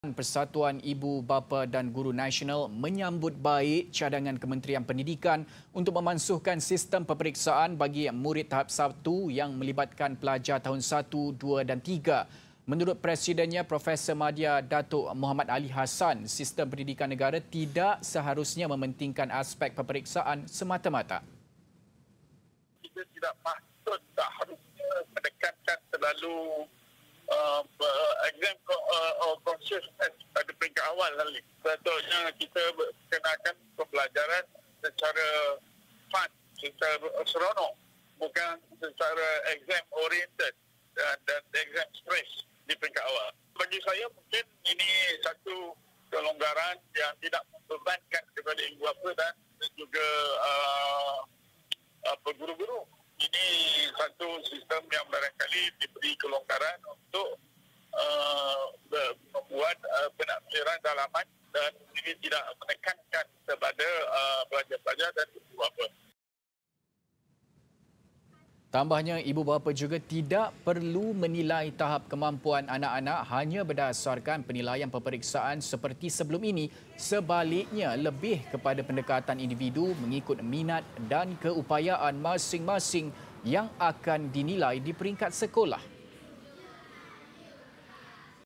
Persatuan Ibu Bapa dan Guru Nasional menyambut baik cadangan Kementerian Pendidikan untuk memansuhkan sistem peperiksaan bagi murid tahap 1 yang melibatkan pelajar tahun 1, 2 dan 3. Menurut Presidennya Profesor Madya Datuk Muhammad Ali Hassan, sistem pendidikan negara tidak seharusnya mementingkan aspek peperiksaan semata-mata. Kita tidak patut, tak harusnya menekankan terlalu exam consciousness pada peringkat awal kali. Sepatutnya kita kenakan pembelajaran secara fun, secara seronok, bukan secara exam oriented dan exam stress di peringkat awal. Bagi saya mungkin ini satu kelonggaran yang tidak membebankan kepada ibu bapa dan juga guru-guru. Ini satu sistem yang barangkali diberi kelonggaran untuk membuat penafsiran dalaman dan ini tidak menekankan kepada pelajar-pelajar dan ibu bapa. Tambahnya, ibu bapa juga tidak perlu menilai tahap kemampuan anak-anak hanya berdasarkan penilaian peperiksaan seperti sebelum ini. Sebaliknya, lebih kepada pendekatan individu mengikut minat dan keupayaan masing-masing yang akan dinilai di peringkat sekolah.